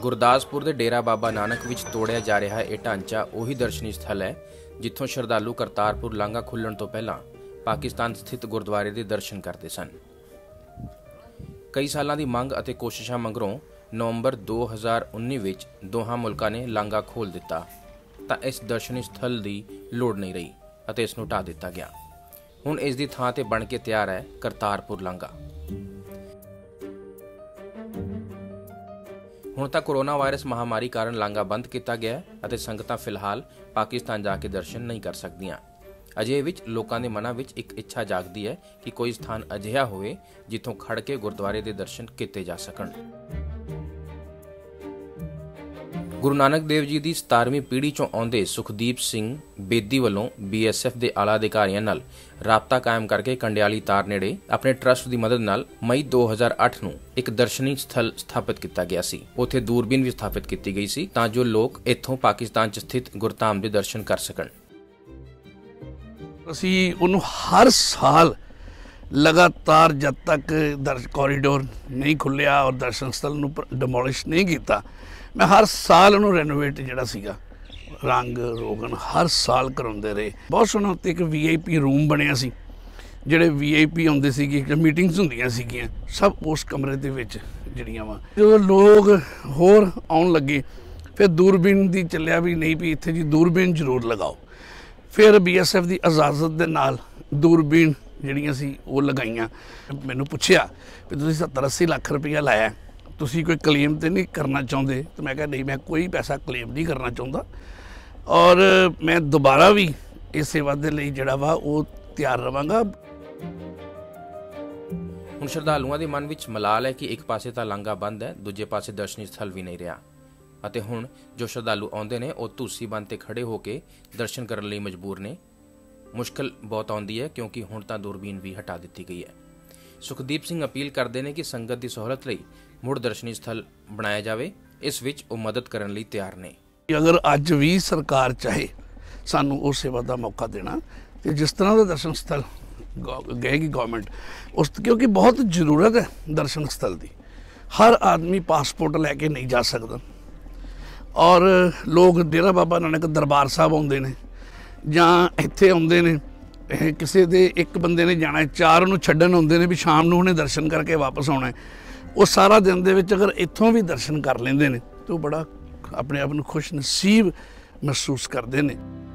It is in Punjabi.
ਗੁਰਦਾਸਪੁਰ ਦੇ ਡੇਰਾ ਬਾਬਾ ਨਾਨਕ ਵਿੱਚ ਤੋੜਿਆ ਜਾ ਰਿਹਾ ਇਹ ਢਾਂਚਾ ਉਹੀ ਦਰਸ਼ਨੀ ਸਥਲ ਹੈ ਜਿੱਥੋਂ ਸ਼ਰਧਾਲੂ ਕਰਤਾਰਪੁਰ ਲਾਂਘਾ ਖੁੱਲ੍ਹਣ ਤੋਂ ਪਹਿਲਾਂ ਪਾਕਿਸਤਾਨ ਸਥਿਤ ਗੁਰਦੁਆਰੇ ਦੇ ਦਰਸ਼ਨ ਕਰਦੇ ਸਨ। ਕਈ ਸਾਲਾਂ ਦੀ ਮੰਗ ਅਤੇ ਕੋਸ਼ਿਸ਼ਾਂ ਮਗਰੋਂ ਨਵੰਬਰ 2019 ਵਿੱਚ ਦੋਹਾਂ ਮੁਲਕਾਂ ਨੇ ਲਾਂਘਾ ਖੋਲ੍ਹ ਦਿੱਤਾ ਤਾਂ ਇਸ ਦਰਸ਼ਨੀ ਸਥਲ ਦੀ ਲੋੜ ਨਹੀਂ ਰਹੀ ਅਤੇ ਇਸ ਨੂੰ ਢਾਹ ਦਿੱਤਾ ਗਿਆ। ਹੁਣ ਇਸ ਦੀ ਥਾਂ ਤੇ ਬਣ ਕੇ ਤਿਆਰ ਹੈ ਕਰਤਾਰਪੁਰ ਲਾਂਘਾ। ਹੁਣ ਤਾਂ ਕੋਰੋਨਾ ਵਾਇਰਸ ਮਹਾਮਾਰੀ ਕਾਰਨ ਲਾਂਘਾ ਬੰਦ ਕੀਤਾ ਗਿਆ ਅਤੇ ਸੰਗਤਾਂ ਫਿਲਹਾਲ ਪਾਕਿਸਤਾਨ ਜਾ ਕੇ ਦਰਸ਼ਨ ਨਹੀਂ ਕਰ ਸਕਦੀਆਂ। ਅਜੇ ਵਿੱਚ ਲੋਕਾਂ ਦੇ ਮਨਾਂ ਵਿੱਚ ਇੱਕ ਇੱਛਾ ਜਾਗਦੀ ਹੈ ਕਿ ਕੋਈ ਸਥਾਨ ਅਜਿਹਾ ਹੋਵੇ ਜਿੱਥੋਂ ਖੜ ਕੇ ਗੁਰਦੁਆਰੇ ਦੇ ਦਰਸ਼ਨ ਕੀਤੇ ਜਾ ਸਕਣ। ਗੁਰੂ ਨਾਨਕ ਦੇਵ ਜੀ ਦੀ 17ਵੀਂ ਪੀੜ੍ਹੀ ਚੋਂ ਆਉਂਦੇ ਸੁਖਦੀਪ ਸਿੰਘ ਬੇਦੀ ਵੱਲੋਂ BSF ਦੇ ਆਲਾ ਅਧਿਕਾਰੀਆਂ ਨਾਲ ਰਾਬਤਾ ਕਾਇਮ ਕਰਕੇ ਕੰਡਿਆਲੀ ਤਾਰ ਨੇੜੇ ਆਪਣੇ ਟਰਸਟ ਦੀ ਮਦਦ ਨਾਲ ਮਈ 2008 ਨੂੰ ਇੱਕ ਦਰਸ਼ਨੀ ਸਥਲ ਸਥਾਪਿਤ ਕੀਤਾ ਗਿਆ ਸੀ। ਉੱਥੇ ਦੂਰਬੀਨ ਵੀ ਸਥਾਪਿਤ ਕੀਤੀ ਗਈ ਸੀ ਤਾਂ ਜੋ ਲੋਕ ਇੱਥੋਂ ਪਾਕਿਸਤਾਨ 'ਚ ਸਥਿਤ ਗੁਰਧਾਮ ਦੇ ਦਰਸ਼ਨ ਕਰ ਸਕਣ। ਅਸੀਂ ਉਹਨੂੰ ਹਰ ਸਾਲ ਲਗਾਤਾਰ ਜਦ ਤੱਕ ਕੋਰੀਡੋਰ ਨਹੀਂ ਖੁੱਲਿਆ ਔਰ ਦਰਸ਼ਨ ਸਥਲ ਨੂੰ ਡਿਮੋਲਿਸ਼ ਨਹੀਂ ਕੀਤਾ, ਮੈਂ ਹਰ ਸਾਲ ਉਹਨੂੰ ਰੈਨੋਵੇਟ ਜਿਹੜਾ ਸੀਗਾ ਰੰਗ ਰੋਗਨ ਹਰ ਸਾਲ ਕਰਾਉਂਦੇ ਰਹੇ। ਬਹੁਤ ਸੋਹਣਾ ਉੱਤੇ ਇੱਕ VIP ਰੂਮ ਬਣਿਆ ਸੀ, ਜਿਹੜੇ VIP ਆਉਂਦੇ ਸੀਗੇ, ਮੀਟਿੰਗਸ ਹੁੰਦੀਆਂ ਸੀਗੀਆਂ ਸਭ ਉਸ ਕਮਰੇ ਦੇ ਵਿੱਚ ਜਿਹੜੀਆਂ ਵਾ। ਜਦੋਂ ਲੋਕ ਹੋਰ ਆਉਣ ਲੱਗੇ ਫਿਰ ਦੂਰਬੀਨ ਦੀ ਚੱਲਿਆ ਵੀ ਨਹੀਂ ਵੀ ਇੱਥੇ ਜੀ ਦੂਰਬੀਨ ਜ਼ਰੂਰ ਲਗਾਓ। ਫਿਰ BSF ਦੀ ਇਜਾਜ਼ਤ ਦੇ ਨਾਲ ਦੂਰਬੀਨ ਜਿਹੜੀਆਂ ਸੀ ਉਹ ਲਗਾਈਆਂ। ਮੈਨੂੰ ਪੁੱਛਿਆ ਵੀ ਤੁਸੀਂ 70-80 ਲੱਖ ਰੁਪਈਆ ਲਾਇਆ, ਤੁਸੀਂ ਕੋਈ ਕਲੇਮ ਤਾਂ ਨਹੀਂ ਕਰਨਾ ਚਾਹੁੰਦੇ? ਤਾਂ ਮੈਂ ਕਿਹਾ ਨਹੀਂ, ਮੈਂ ਕੋਈ ਪੈਸਾ ਕਲੇਮ ਨਹੀਂ ਕਰਨਾ ਚਾਹੁੰਦਾ ਔਰ ਮੈਂ ਦੁਬਾਰਾ ਵੀ ਇਸ ਸੇਵਾ ਦੇ ਲਈ ਜਿਹੜਾ ਵਾ ਉਹ ਤਿਆਰ ਰਵਾਂਗਾ। ਹੁਣ ਸ਼ਰਧਾਲੂਆਂ ਦੇ ਮਨ ਵਿੱਚ ਮਲਾਲ ਹੈ ਕਿ ਇੱਕ ਪਾਸੇ ਤਾਂ ਲਾਂਘਾ ਬੰਦ ਹੈ, ਦੂਜੇ ਪਾਸੇ ਦਰਸ਼ਨੀ ਸਥਲ ਵੀ ਨਹੀਂ ਰਿਹਾ ਅਤੇ ਹੁਣ ਜੋ ਸ਼ਰਧਾਲੂ ਆਉਂਦੇ ਨੇ ਉਹ ਧੂਸੀ ਬੰਨ੍ਹ ਤੇ ਖੜੇ ਹੋ ਕੇ ਦਰਸ਼ਨ ਕਰਨ ਲਈ ਮਜਬੂਰ ਨੇ। ਮੁਸ਼ਕਲ ਬਹੁਤ ਆਉਂਦੀ ਹੈ ਕਿਉਂਕਿ ਹੁਣ ਤਾਂ ਦੂਰਬੀਨ ਵੀ ਹਟਾ ਦਿੱਤੀ ਗਈ ਹੈ। ਸੁਖਦੀਪ ਸਿੰਘ ਅਪੀਲ ਕਰਦੇ ਨੇ ਕਿ ਸੰਗਤ ਦੀ ਸਹੂਲਤ ਲਈ ਮੁੜ ਦਰਸ਼ਨੀ ਸਥਲ ਬਣਾਇਆ ਜਾਵੇ। ਇਸ ਵਿੱਚ ਉਹ ਮਦਦ ਕਰਨ ਲਈ ਤਿਆਰ ਨੇ। ਅਗਰ ਅੱਜ ਵੀ ਸਰਕਾਰ ਚਾਹੇ ਸਾਨੂੰ ਉਸ ਸੇਵਾ ਦਾ ਮੌਕਾ ਦੇਣਾ ਤੇ ਜਿਸ ਤਰ੍ਹਾਂ ਦਾ ਦਰਸ਼ਨ ਸਥਲ ਗਏਗੀ ਗਵਰਨਮੈਂਟ ਉਸ, ਕਿਉਂਕਿ ਬਹੁਤ ਜ਼ਰੂਰਤ ਹੈ ਦਰਸ਼ਨ ਸਥਲ ਦੀ। ਹਰ ਆਦਮੀ ਪਾਸਪੋਰਟ ਲੈ ਕੇ ਨਹੀਂ ਜਾ ਸਕਦਾ ਔਰ ਲੋਕ ਡੇਰਾ ਬਾਬਾ ਨਾਨਕ ਦਰਬਾਰ ਸਾਹਿਬ ਆਉਂਦੇ ਨੇ ਜਾਂ ਇੱਥੇ ਆਉਂਦੇ ਨੇ, ਕਿਸੇ ਦੇ ਇੱਕ ਬੰਦੇ ਨੇ ਜਾਣਾ, 4 ਨੂੰ ਛੱਡਣ ਆਉਂਦੇ ਨੇ ਵੀ ਸ਼ਾਮ ਨੂੰ ਉਹਨੇ ਦਰਸ਼ਨ ਕਰਕੇ ਵਾਪਸ ਆਉਣਾ। ਉਹ ਸਾਰਾ ਦਿਨ ਦੇ ਵਿੱਚ ਅਗਰ ਇੱਥੋਂ ਵੀ ਦਰਸ਼ਨ ਕਰ ਲੈਂਦੇ ਨੇ ਤਾਂ ਉਹ ਬੜਾ ਆਪਣੇ ਆਪ ਨੂੰ ਖੁਸ਼ ਨਸੀਬ ਮਹਿਸੂਸ ਕਰਦੇ ਨੇ।